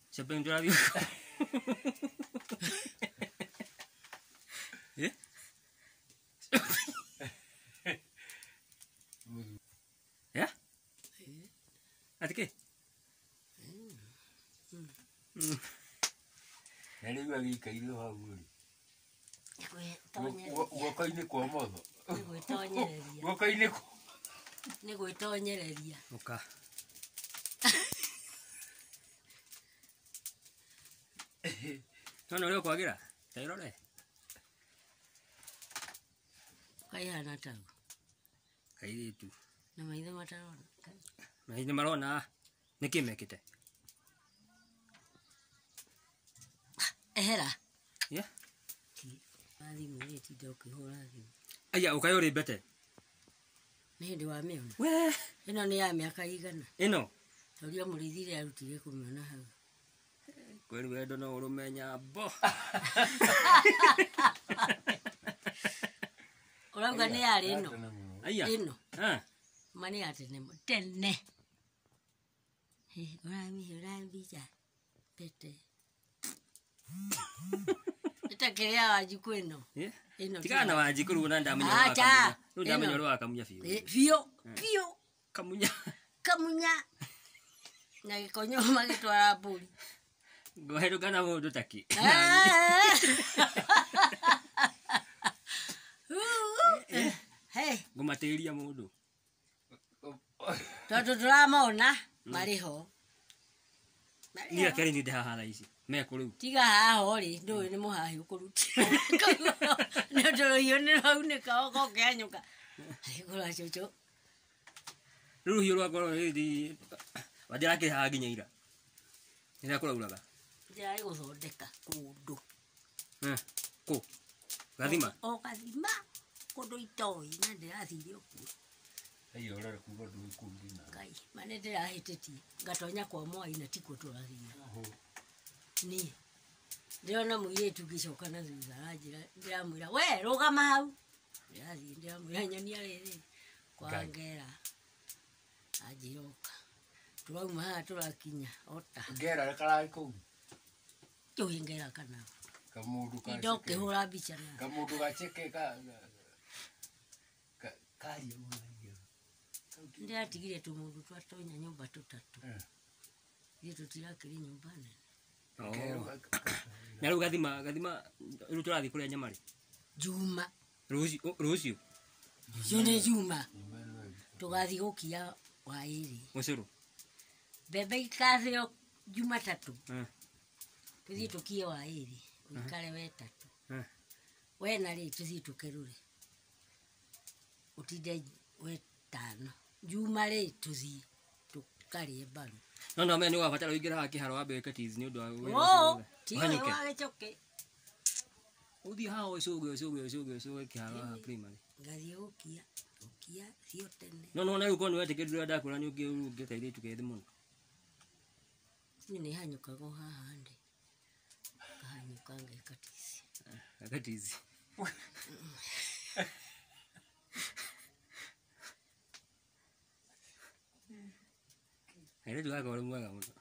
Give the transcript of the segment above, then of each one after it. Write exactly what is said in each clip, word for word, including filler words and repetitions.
Shopping tũrathiĩ. Eh? Yeah? Atike? Nani wagikaire hau ri? Guoko-inĩ kwa motho. Nĩ gwĩtonyereria. Guoko-inĩ kwa. Nĩ gwĩtonyereria. Uka. No no leo kwagira. Tairore. Kaihana tau. Kairi tu. Na maitho matarona. Maitho marona. Niki mekite. Ehera. Yeah. Bathi mwere tinda ukihura thimu. Aya ukayore bete. Nĩ hĩndĩ wa mĩona. We. Ĩno nĩ ya mĩaka igana. Ĩno. Toria mũrithire arutire kũmĩona hau. Kweli wendo no urumenya bo. Urauga nĩ yarĩ ĩno. Aya. Ĩno. Ah. Mani ya tene. Tene. He, urami urambicha. Pete. Itakiria wajiku ĩno. Eh? Ĩno. Tikana wajiku runa ndamenya wa kamunya. Ndamenya rwa kamunya fiyo. Eh, fiyo. Fiyo. Kamunya. Kamunya. Na gikonyo magitwara mburi. Ngoheru kana mundu taki. Hey, ngomatiria mundu. Toto turamona mariho. Nira keri ni daha hala ici. Me kuru. Tiga haho ri, ndu ni muhahi ukuruti. Ni ndoro yo ni rau ni ka ko keanyuka. Ai kula chocho. Ruru hiyo rwa koro ndi wadira ke ha ginya ira. Nira kula uraga. Ndĩrarĩ gũthondeka kũndũ. Eh, kũ? Gathima? O gathima kũndũ itoĩ na ndĩrathire ũkuo. Ai orara kuga ndũ kũndina. Ngai, ma nĩ ndĩrahĩtĩtie ngatonya kwa Mwai na tikuo tũrathire. Niĩ ndĩrona mũirĩtu ngĩcoka na thutha aranjĩra ndĩramwĩra we rũgama hau. Ndĩrathiĩ ndĩramwĩra nyonia rĩrĩ kwa Ngera. Anjĩra ũka. Tũrauma haha tũrakinya ota. Ngera kararĩ kũu. Ngera kana. Kamundu ka. Indo kĩhũra mbica na. Kamundu gacheke ka ka kari mwana. Ndĩratigire tũmũndũ twatonya nyũmba tũtatũ. Ithuĩ tũtirakĩrĩ nyũmba nene. Na rĩu gathima gathima rĩu tũrathiĩ kũrĩa Nyamari. Juma. Rũciũ rũciũ. Rũciũ nĩ Juma. Tũgathiĩ gũkia Waĩrĩ. Mũcũrũ. Mbembe ikathĩo Jumatatũ. Eh. Tũthiĩ tũkie Waĩrĩ. Ũikare wetatũ. We na rĩ tũthiĩ tũkerũre. Ũtinde wetano. Juma rĩ tũthiĩ tũkarĩe mbaru. No no me ni wabatara ũingĩra haha kĩharo wa Bekatizi nĩ ũndũ wa wĩra ũcio. Tiga wa gĩcoke. Uthi haha ũcũgwe ũcũgwe ũcũgwe ũcũgwe kĩharo ha primary. Ngathiĩ gũkia gũkia cio tene. No no na rĩu kono wetekerire ndakũra nĩ ũngĩ ũngĩteithia tugethi mũno. Niĩ nĩ hanyũkaga o haha ndĩ. Kahanyũka ngekatizi. Bekatizi. Ele tuga kwa mwanga mũno.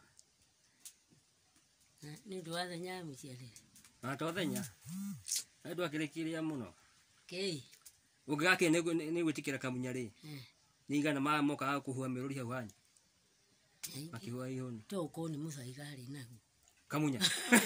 Nĩ ũndũ wa thenya mũciarĩ. Na to thenya. Na ndũ akĩrĩkĩria mũno. Kei. Ũngĩgakĩ nĩ gwĩtĩkĩra Kamunya rĩ. Nĩ igana ma moka kũhua mĩrũri hau hanyu. Makĩhua ihoni. To ko nĩ mũcaiga harĩ naguo. Kamunya.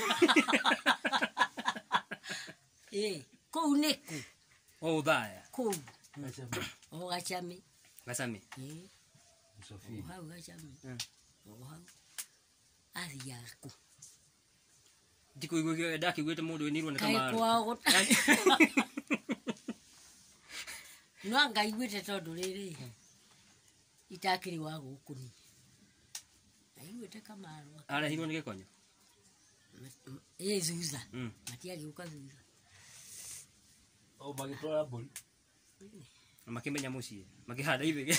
Eh, kũu nĩ kũ? O thaya. Kũu. O Gacame. Gacame. Eh. Sophie. O hau Gacame. O hau. Athiaga kũ? Ndikũiguĩte ndakĩiguĩte mũndũ wĩnirwo nĩ Kaĩ kwao gũta. No ngaiguĩte tondũ rĩrĩ. Itakĩrĩ wa gũkũ ni. Ngaiguĩte Kamarwa. Arehirwo nĩ gĩkonyo. Eh, thutha. Matiagĩũka thutha. O magĩtwara mbũri. Makĩmenya mũciĩ. Makĩhanda ithĩgĩ.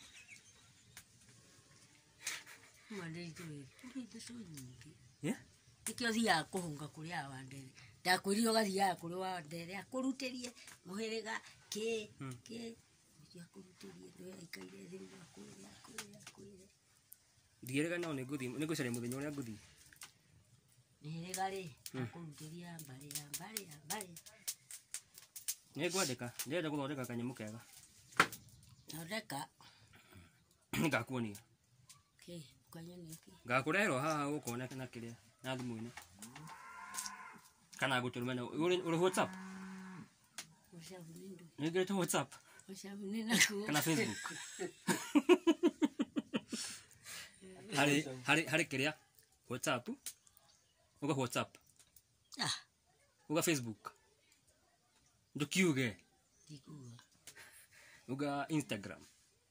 Mandĩrĩte wĩ. Tũrĩte cũ nyingĩ. Yeah? Nikio thia kuhunga kuri ya Wandere. Ndakwĩrire ũgathia kuri wa Wandere akũrutĩrie mũhĩrĩga kĩ kĩ cia kũrutĩrie ndio ikaire thĩinĩ kuri ya kuri ya kuri. Ndigĩrĩga no nĩ ngũthiĩ nĩ ngũcaria mũthenya ũrĩa ngũthiĩ. nä garä akå rutä ria mbarä ya mbarä ya mbarä nä ngwandäka ndärenda gå thondeka kanyamå kega thondeka ngakuonia kä kwanyonia kä ngakå reherwo haha gå kona na kä rä a na thimå-inä kana gå tå rå mena å rä whatsapp å cabu nä ndå nä ngä rä te whatsapp å cabu nä nakuo kana facebook harä harä harä kä rä a whatsapp uga whatsapp ah uga facebook ndå kiuge ndikuga uga instagram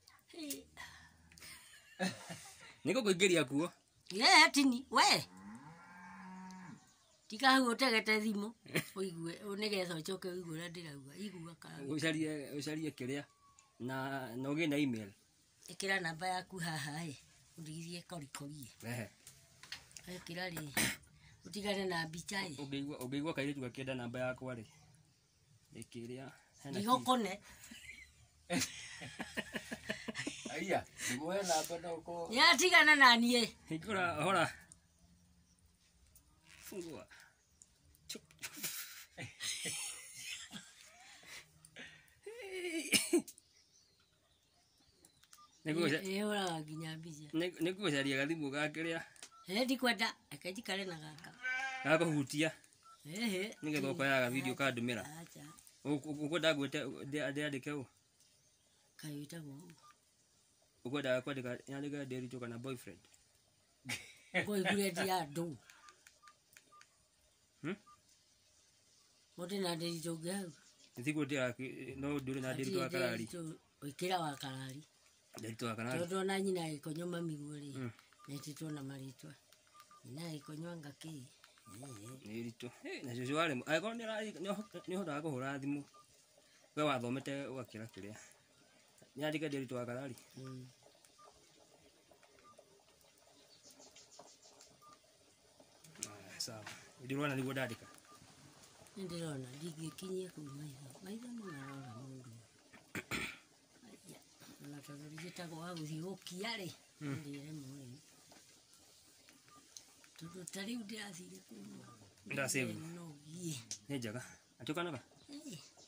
nä gå kå ingä ria kuo ye tini we tika hau å tegete thimå å igue nä getha å coke å igue å rä a ndä rauga igua å carie å carie kä rä a na na å gä na email ä kä ra namba yaku haha ä å ndigithie korikorie ehe ä kä ra rä å tigane na mbica ä å ngä igua kairä tu gakä enda namba yakwa rä ä kä rä a ndigå kone Aya, nimuhe namba na uko. nä atigana na niä hingå ra hora fungua Chup. nä ä å raga nginya mbica gå caria gathimå gakä rä a ä ndikwenda reke njikare na gaka gakå hutia ä nä getha å koyaga video kandå mä ra acha å kwenda gwä te ndä andä ke å kaä wä tagwo å kwendaga kwandä ka yandä ka ndäritå kana boyfriend boyfriend ya ndå Hmm? må ndä na ndä ritå ngä hau thigå ndä no ndå rä na ndä ritå wa karari å kä ra wa karari ndä ritå wa karari tondå ona nyina gä konyo mamiguo rä Mm. netä two na marä twa nyina gä konywa ngakä nä ritå na cucu warä agäkorwo nä hotaga kå hå ra thimå we wathomete å gakä ra kä rä a nä andä ke ndä ritå wa karari sawa ndä rona nä guo ndandä ka nä ndä rona ndingä kinyie kå u maitho maitho nä marora må ndå ona tondå rigä tagwo wa gå thiä gå kia rä ndä remwo rä tondå ta rä u ndä rathire kå Ndasave. no ngie nä njega atä kanaga Eh.